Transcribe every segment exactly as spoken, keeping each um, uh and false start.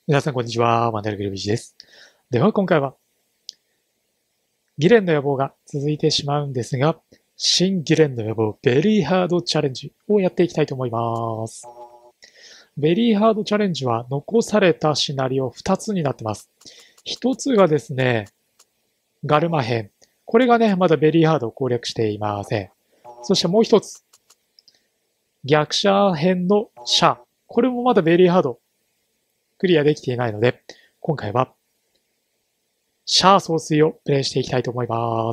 皆さん、こんにちは。マネル・グルビジです。では、今回は、ギレンの野望が続いてしまうんですが、新ギレンの野望ベリーハードチャレンジをやっていきたいと思います。ベリーハードチャレンジは残されたシナリオふたつになってます。ひとつがですね、ガルマ編。これがね、まだベリーハードを攻略していません。そしてもうひとつ、逆者編のシャア。これもまだベリーハードクリアできていないので、今回はシャア総帥をプレイしていきたいと思います。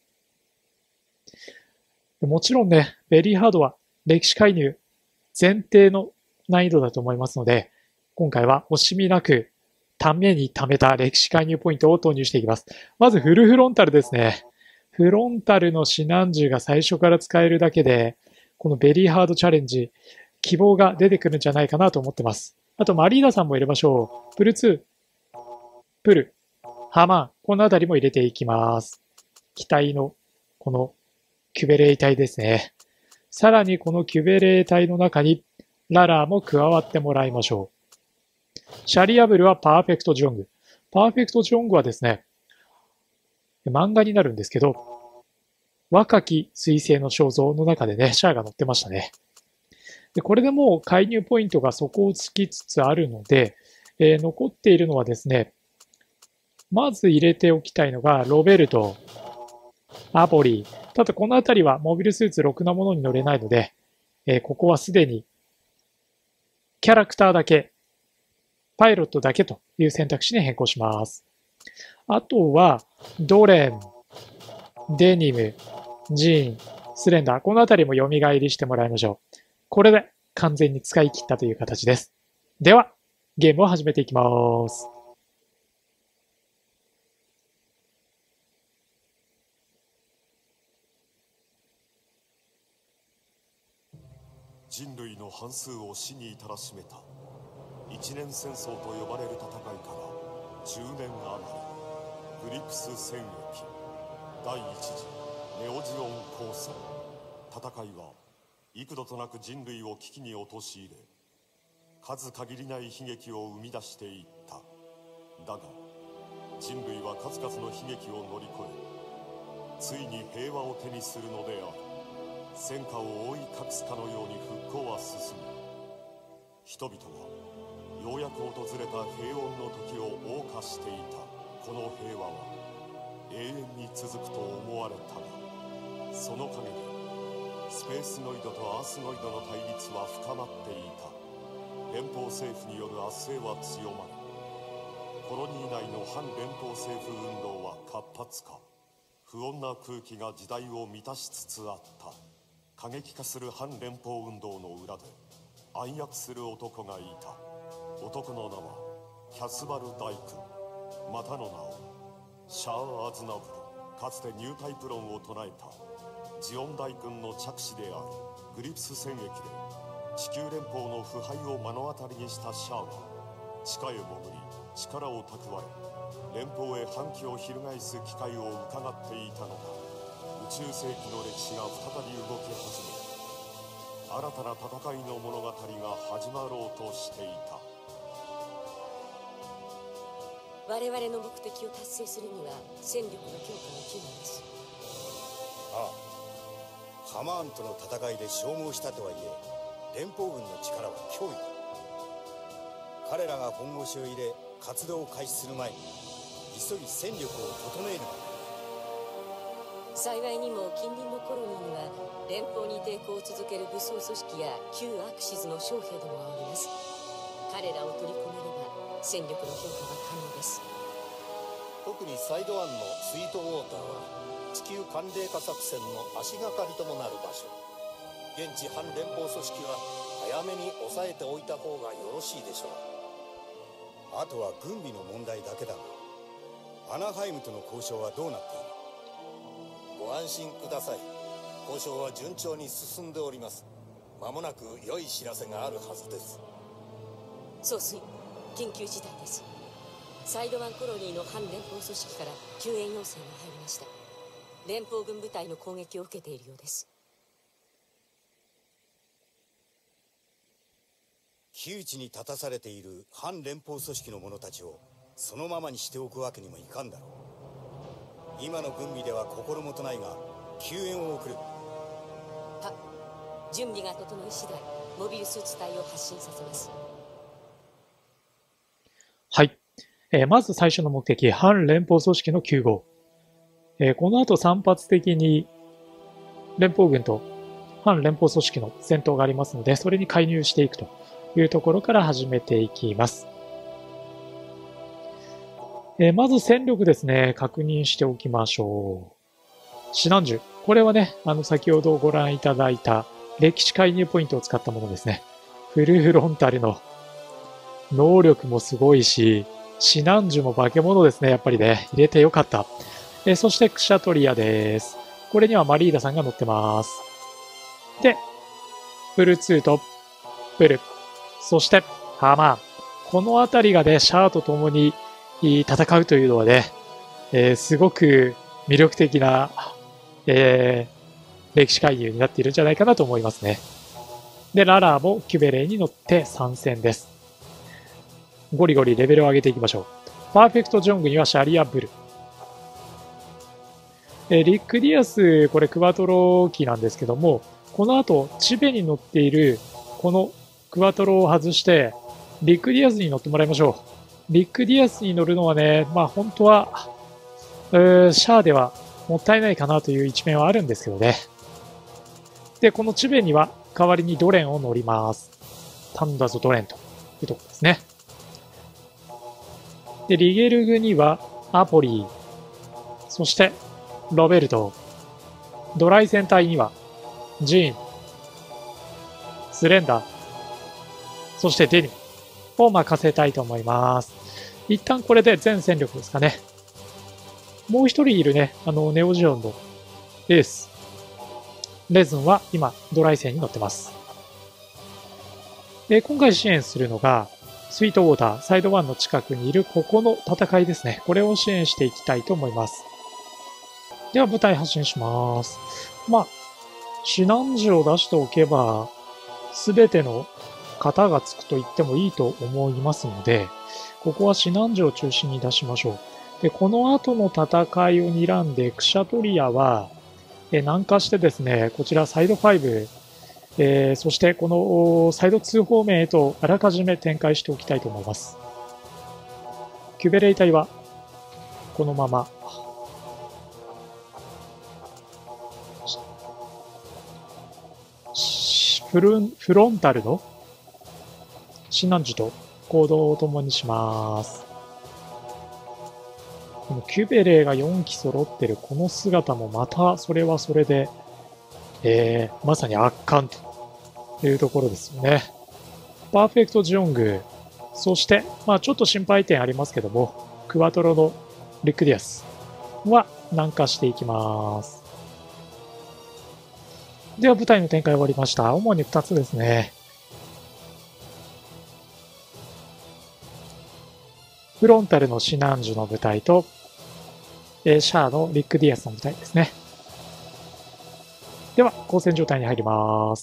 もちろんね、ベリーハードは歴史介入前提の難易度だと思いますので、今回は惜しみなくために貯めた歴史介入ポイントを投入していきます。まずフルフロンタルですね。フロンタルの指南銃が最初から使えるだけで、このベリーハードチャレンジ、希望が出てくるんじゃないかなと思ってます。あと、マリーナさんも入れましょう。プルツー、プル、ハマーン、このあたりも入れていきます。機体のこのキュベレイ隊ですね。さらにこのキュベレイ隊の中にララーも加わってもらいましょう。シャリアブルはパーフェクトジョング。パーフェクトジョングはですね、漫画になるんですけど、若き彗星の肖像の中でね、シャアが載ってましたね。でこれでもう介入ポイントが底をつきつつあるので、えー、残っているのはですね、まず入れておきたいのが、ロベルト、アポリー。ただこのあたりはモビルスーツろくなものに乗れないので、えー、ここはすでにキャラクターだけ、パイロットだけという選択肢に変更します。あとは、ドレン、デニム、ジーン、スレンダー。このあたりも蘇りしてもらいましょう。これで完全に使い切ったという形です。では、ゲームを始めていきます。 人類の半数を死に至らしめた一年戦争と呼ばれる戦いからじゅうねん余り、グリプス戦役第一次ネオジオン抗戦。戦いは幾度となく人類を危機に陥れ、数限りない悲劇を生み出していった。だが人類は数々の悲劇を乗り越え、ついに平和を手にするのである。戦火を覆い隠すかのように復興は進み、人々はようやく訪れた平穏の時を謳歌していた。この平和は永遠に続くと思われたが、その陰でスペースノイドとアースノイドの対立は深まっていた。連邦政府による圧政は強まり、コロニー内の反連邦政府運動は活発化。不穏な空気が時代を満たしつつあった。過激化する反連邦運動の裏で暗躍する男がいた。男の名はキャスバル大君、またの名をシャア・アズナブル。かつてニュータイプ論を唱えたジオン大君の着手であるグリプス戦役で地球連邦の腐敗を目の当たりにしたシャアは、地下へ潜り力を蓄え、連邦へ反旗を翻す機会を伺っていたのだ。宇宙世紀の歴史が再び動き始め、新たな戦いの物語が始まろうとしていた。 我々の目的を達成するには戦力の強化が急務です。 ああ、ハマーンとの戦いで消耗したとはいえ、連邦軍の力は脅威だ。彼らが本腰を入れ活動を開始する前に急ぎ戦力を整える。 幸いにも近隣のコロニーには連邦に抵抗を続ける武装組織や旧アクシズの将兵どもがおります。彼らを取り込めれば戦力の強化が可能です。 特にサイドワンのスイートウォーターは地球寒冷化作戦の足がかりともなる場所。現地反連邦組織は早めに抑えておいた方がよろしいでしょう。 あとは軍備の問題だけだが、アナハイムとの交渉はどうなっている？ ご安心ください。交渉は順調に進んでおります。間もなく良い知らせがあるはずです。 総帥、緊急事態です。サイドワンコロニーの反連邦組織から救援要請が入りました。連邦軍部隊の攻撃を受けているようです。 窮地に立たされている反連邦組織の者たちをそのままにしておくわけにもいかんだろう。今の軍備では心もとないが救援を送る。 は準備が整い次第モビルスーツ隊を発進させます。 はい、えー、まず最初の目的、反連邦組織の救護。えー、この後散発的に連邦軍と反連邦組織の戦闘がありますので、それに介入していくというところから始めていきます。えー、まず戦力ですね、確認しておきましょう。シナンジュ。これはね、あの先ほどご覧いただいた歴史介入ポイントを使ったものですね。フルフロンタルの能力もすごいし、シナンジュも化け物ですね、やっぱりね。入れてよかった。えー、そしてクシャトリアです。これにはマリーダさんが乗ってます。で、プルツーとプル、そしてハマー。このあたりがね、シャアと共に戦うというのはね、えー、すごく魅力的な、えー、歴史介入になっているんじゃないかなと思いますね。で、ララーもキュベレーに乗って参戦です。ゴリゴリレベルを上げていきましょう。パーフェクトジョングにはシャリアブル。えー、リック・ディアス、これクワトロ機なんですけども、この後、チベに乗っている、このクワトロを外して、リック・ディアスに乗ってもらいましょう。リック・ディアスに乗るのはね、まあ本当は、シャアではもったいないかなという一面はあるんですけどね。で、このチベには代わりにドレンを乗ります。タンダゾ・ドレンというところですね。で、リゲルグにはアポリー、そしてロベルト、ドライ戦隊にはジーン、スレンダー、そしてデニを任せたいと思います。一旦これで全戦力ですかね。もう一人いるね、あの、ネオジオンのエース、レズンは今、ドライ戦に乗ってます。で、今回支援するのが、スイートウォーター、サイドワンの近くにいるここの戦いですね。これを支援していきたいと思います。では、部隊発進します。まあ、シナンジを出しておけば、すべての型がつくと言ってもいいと思いますので、ここはシナンジを中心に出しましょう。で、この後の戦いを睨んで、クシャトリアは、え南下してですね、こちらサイドファイブ、えー、そしてこのサイドツー方面へとあらかじめ展開しておきたいと思います。キュベレイ隊は、このまま、フルン、フロンタルのシナンジュと行動を共にします。このキュベレーがよん機揃ってるこの姿もまたそれはそれで、えー、まさに圧巻というところですよね。パーフェクトジオング、そして、まあちょっと心配点ありますけども、クワトロのリックディアスは南下していきます。では部隊の展開終わりました。主にふたつですね。フロンタルのシナンジュの部隊と、えー、シャアのリック・ディアスの部隊ですね。では、交戦状態に入ります。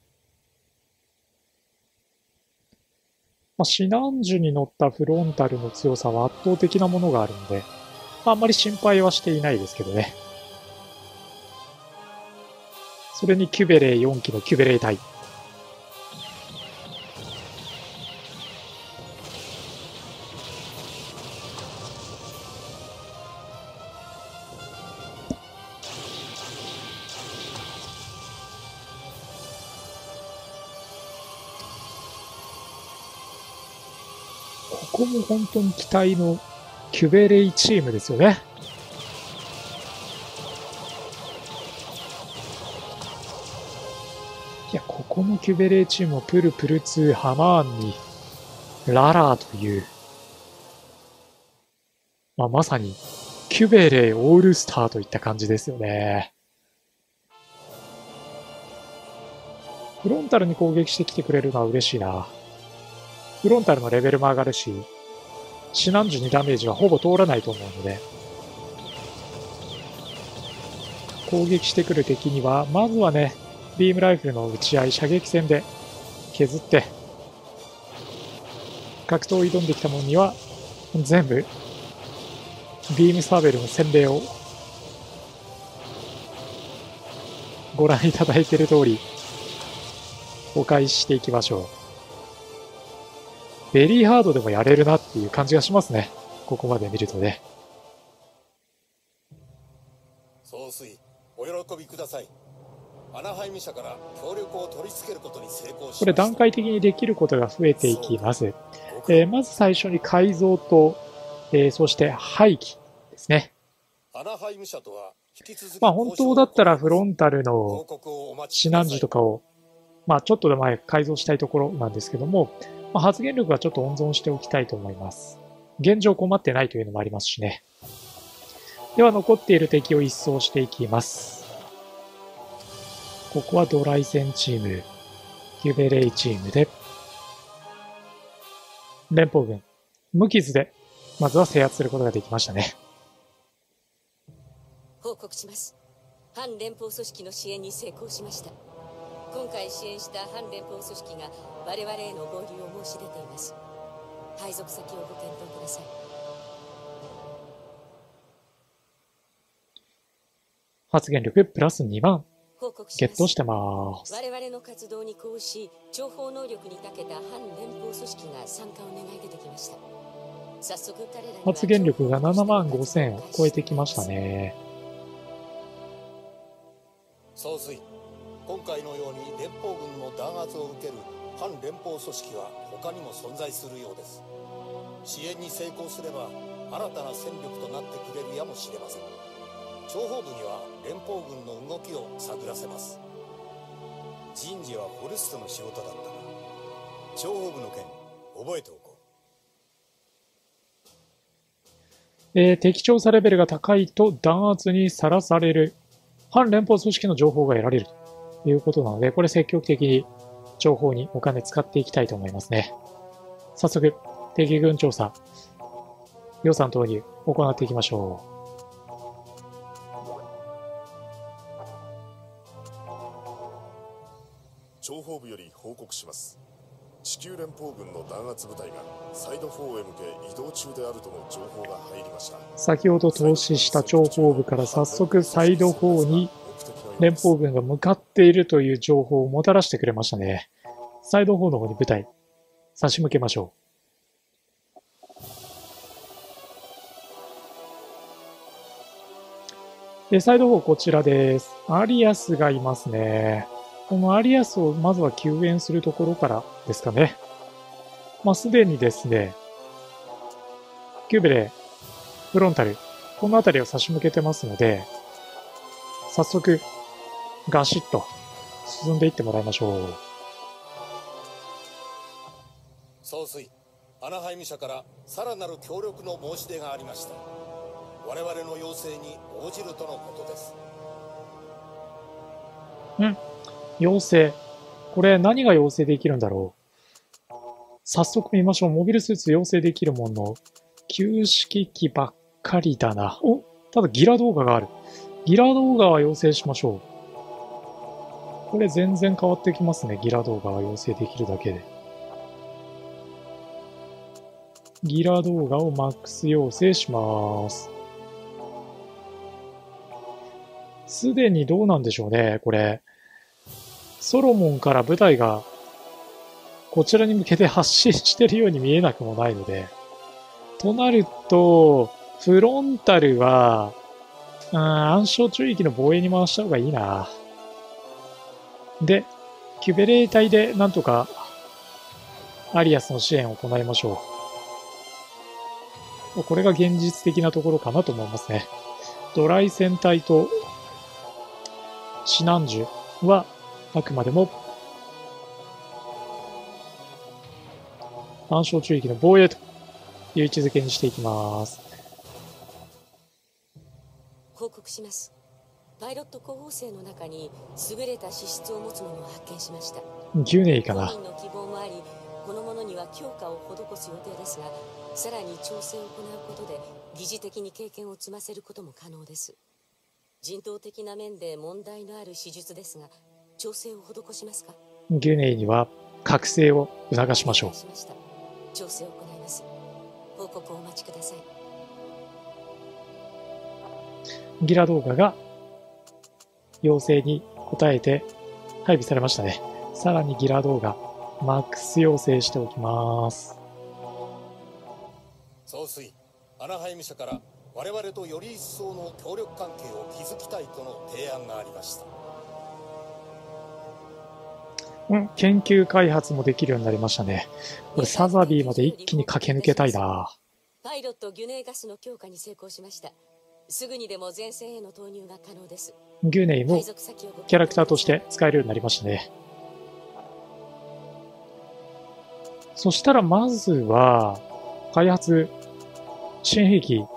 まあ、シナンジュに乗ったフロンタルの強さは圧倒的なものがあるので、まあ、あんまり心配はしていないですけどね。それにキュベレーよん機のキュベレー隊。ここも本当に期待のキュベレイチームですよね。いや、ここのキュベレイチームもプルプルツー、ハマーンに、ララーという、まあ、まさにキュベレイオールスターといった感じですよね。フロンタルに攻撃してきてくれるのは嬉しいな。フロンタルのレベルも上がるし、シナンジュにダメージはほぼ通らないと思うので、攻撃してくる敵には、まずはね、ビームライフルの撃ち合い、射撃戦で削って、 格闘を挑んできた者には全部ビームサーベルの洗礼をご覧いただいている通りお返ししていきましょう。ベリーハードでもやれるなっていう感じがしますね。ここまで見るとね。 総帥、お喜びください。アナハイム社から協力を取り付けることに成功しました。 これ段階的にできることが増えていきます。えー、まず最初に改造と、えー、そして廃棄ですね。 アナハイム社とは引き続き、 まあ本当だったらフロンタルのシナンジとかを、まあちょっとで前改造したいところなんですけども、まあ、発言力はちょっと温存しておきたいと思います。現状困ってないというのもありますしね。では残っている敵を一掃していきます。ここはドライセンチーム、キュベレイチームで、連邦軍、無傷で、まずは制圧することができましたね。 報告します。反連邦組織の支援に成功しました。今回支援した反連邦組織が我々への合流を申し出ています。配属先をご検討ください。 発言力プラスにばん報告します。 ゲットしてます。 我々の活動に呼応し、情報能力に長けた反連邦組織が参加を願い出てきました。早速彼らに発言力がななまんごせんを超えてきましたね。 総帥、今回のように連邦軍の弾圧を受ける反連邦組織は他にも存在するようです。支援に成功すれば新たな戦力となってくれるやもしれません。諜報部には連邦軍の動きを探らせます。 人事はホルストの仕事だったな。諜報部の件覚えておこう。えー、敵調査レベルが高いと弾圧にさらされる反連邦組織の情報が得られるということなので、これ積極的に情報にお金使っていきたいと思いますね。早速、敵軍調査、予算投入行っていきましょう。 諜報部より報告します。地球連邦軍の弾圧部隊がサイドフォーへ向け移動中であるとの情報が入りました。 先ほど投資した諜報部から早速サイドフォーに連邦軍が向かっているという情報をもたらしてくれましたね。サイドフォーの方に部隊差し向けましょう。で、サイドフォーこちらです。アリアスがいますね。このアリアスをまずは救援するところからですかね。まあ、すでにですね、キューベレ、フロンタル、この辺りを差し向けてますので、早速、ガシッと進んでいってもらいましょう。 総帥、アナハイム社からさらなる協力の申し出がありました。我々の要請に応じるとのことです。 うん要請。これ何が要請できるんだろう。早速見ましょう。モビルスーツ要請できるもの。旧式機ばっかりだな。お、ただギラ動画がある。ギラ動画は要請しましょう。これ全然変わってきますね。ギラ動画は要請できるだけで。ギラ動画をマックス要請します。すでにどうなんでしょうね、これ。ソロモンから部隊がこちらに向けて発進してるように見えなくもないので。となると、フロンタルは、うん、暗礁中域の防衛に回した方がいいな。で、キュベレー隊でなんとかアリアスの支援を行いましょう。これが現実的なところかなと思いますね。ドライ戦隊とシナンジュはあくまでも暗礁中域の防衛という位置づけにしていきます。 報告します。パイロット候補生の中に優れた資質を持つ者を発見しました。 ギュネイかな。 本人の希望もあり、この者には強化を施す予定ですが、さらに調整を行うことで疑似的に経験を積ませることも可能です。人道的な面で問題のある手術ですが、調整を施しますか？ ギュネイには覚醒を促しましょう。 調整を行います。報告をお待ちください。 ギラ動画が要請に応えて配備されましたね。さらにギラ動画、マックス要請しておきます。 総帥、アナハイム社から我々とより一層の協力関係を築きたいとの提案がありました。 うん、研究開発もできるようになりましたね。これサザビーまで一気に駆け抜けたいな。 パイロットギュネイガスの強化に成功しました。すぐにでも前線への投入が可能です。 ギュネイもキャラクターとして使えるようになりましたね。そしたらまずは開発新兵器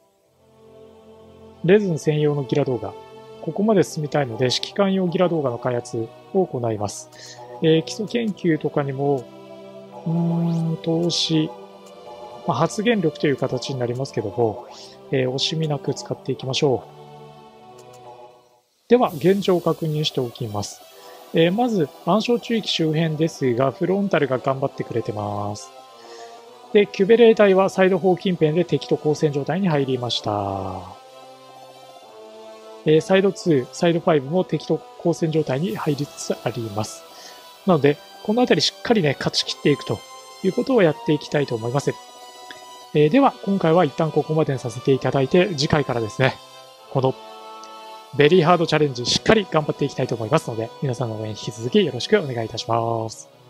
レズン専用のギラ動画、ここまで進みたいので指揮官用ギラ動画の開発を行います。えー、基礎研究とかにもうーん投資、まあ、発言力という形になりますけども、えー、惜しみなく使っていきましょう。では現状を確認しておきます。えー、まず暗礁中域周辺ですが、フロンタルが頑張ってくれてます。で、キュベレー隊はサイド砲近辺で敵と交戦状態に入りました。えー、サイドツー、サイドファイブも敵と交戦状態に入りつつあります。なので、このあたりしっかりね、勝ち切っていくということをやっていきたいと思います。えー、では、今回は一旦ここまでにさせていただいて、次回からですね、このベリーハードチャレンジしっかり頑張っていきたいと思いますので、皆さんの応援引き続きよろしくお願いいたします。